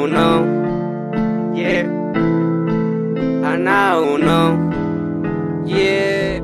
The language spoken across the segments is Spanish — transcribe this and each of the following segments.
now know, yeah. I now know, yeah.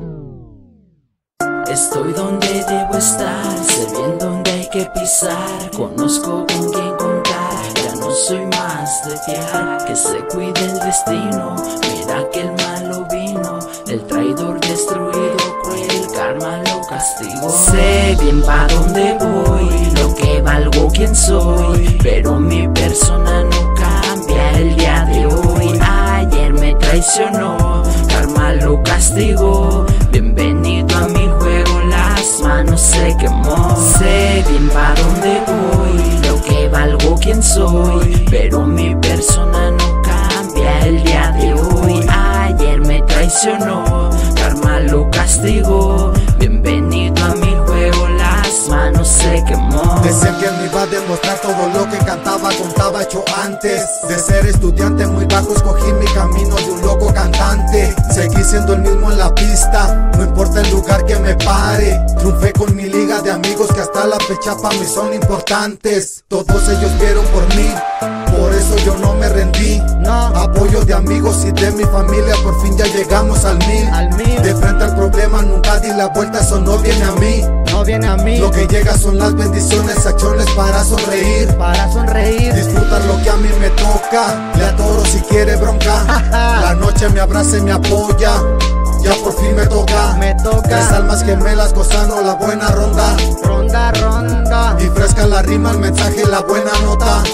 Estoy donde debo estar, sé bien dónde hay que pisar, conozco con quién contar, ya no soy más de fiar, que se cuide el destino, mira que el malo vino, el traidor destruido, cruel karma lo castigo. Sé bien pa' dónde voy, lo que valgo, quién soy, pero mi persona no cambia el día de hoy. Ayer me traicionó, karma lo castigó, bienvenido a mi juego, las manos se quemó. Sé bien pa' dónde voy, lo que valgo, quién soy, pero mi persona no cambia el día de hoy. Ayer me traicionó, karma lo castigó, bienvenido a mi juego, las manos se quemó. Decían que me iba a demostrar todo lo que cantaba, contaba hecho antes. De ser estudiante muy bajo escogí mi camino de un loco cantante. Seguí siendo el mismo en la pista, no importa el lugar que me pare. Triunfé con mi liga de amigos que hasta la fecha pa' mí son importantes. Todos ellos vieron por mí, por eso yo no me rendí. Apoyo de amigos y de mi familia, por fin ya llegamos al 1000. De frente al problema nunca di la vuelta, eso no viene a mí. No viene a mí. Lo que llega son las bendiciones, acciones para sonreír. Disfrutar lo que a mí me toca, le atoro si quiere bronca. La noche me abraza y me apoya, ya por fin me toca. Tres almas gemelas gozando la buena ronda. Y fresca la rima, el mensaje, la buena nota.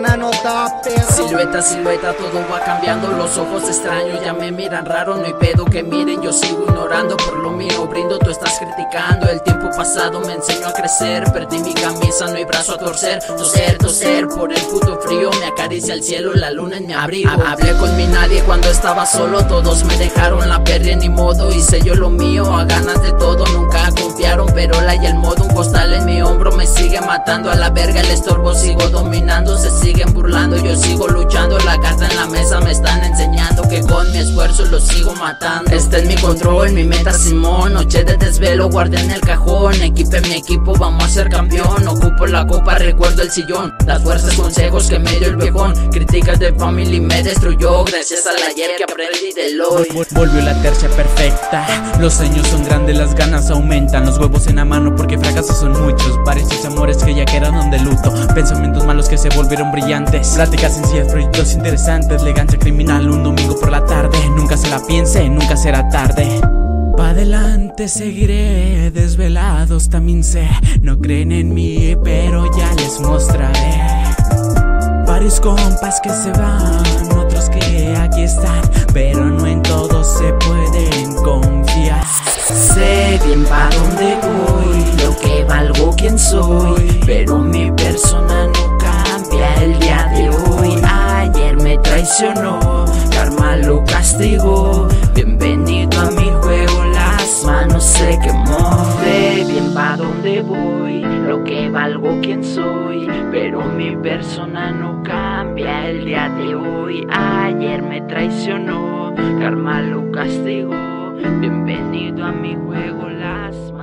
Silueta, silueta, todo va cambiando. Los ojos extraños ya me miran raro. No hay pedo que miren, yo sigo ignorando. Por lo mío brindo, tú estás criticando. El tiempo pasado me enseñó a crecer. Perdí mi camisa, no hay brazo a torcer. Toser, por el puto frío. Me acaricia el cielo, la luna en mi abrigo. Hablé con mi nadie cuando estaba solo. Todos me dejaron la perra, ni modo. Hice yo lo mío, a ganas de todo. Nunca confiaron, pero la y el modo. Un costal en mi hombro me sigue matando. A la verga el estorbo, sigo dominando. Se siguen burlando, yo sigo luchando. La carta en la mesa me están enseñando que con mi esfuerzo lo sigo matando. Está en mi control, mi meta Simón. Noche de desvelo, guardé en el cajón. Equipe mi equipo, vamos a ser campeón. Ocupo la copa, recuerdo el sillón. Las fuerzas, consejos que me dio el viejón. Críticas de family me destruyó. Gracias al ayer que aprendí del hoy. Volvió la tercia perfecta. Los sueños son grandes, las ganas aumentan. Los huevos en la mano porque fracasos son muchos. Varios amores que ya quedaron de luto. Pensamientos malos que se volvieron brillantes. Pláticas sencillas, proyectos interesantes. Elegancia criminal un domingo por la tarde. Nunca se la piense, nunca será tarde. Pa' adelante seguiré, desvelados también sé. No creen en mí, pero ya les mostraré. Varios compas que se van, otros que aquí están, pero no en todos se pueden confiar. Sé bien pa' dónde voy, lo que valgo, quién soy, pero mi persona no cambia el día de hoy. Ayer me traicionó, karma lo castigó, bienvenido a mi juego, las manos se quemó. Sé bien pa' dónde voy, lo que valgo, quién soy, pero mi persona no cambia el día de hoy. Ayer me traicionó, karma lo castigó, bienvenido a mi juego, las manos.